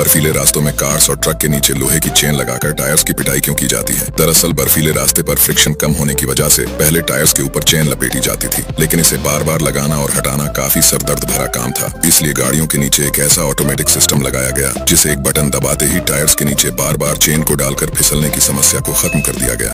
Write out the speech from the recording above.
बर्फीले रास्तों में कार्स और ट्रक के नीचे लोहे की चेन लगाकर टायर्स की पिटाई क्यों की जाती है? दरअसल बर्फीले रास्ते पर फ्रिक्शन कम होने की वजह से पहले टायर्स के ऊपर चेन लपेटी जाती थी, लेकिन इसे बार बार लगाना और हटाना काफी सरदर्द भरा काम था। इसलिए गाड़ियों के नीचे एक ऐसा ऑटोमेटिक सिस्टम लगाया गया जिसे एक बटन दबाते ही टायर्स के नीचे बार बार चेन को डालकर फिसलने की समस्या को खत्म कर दिया गया।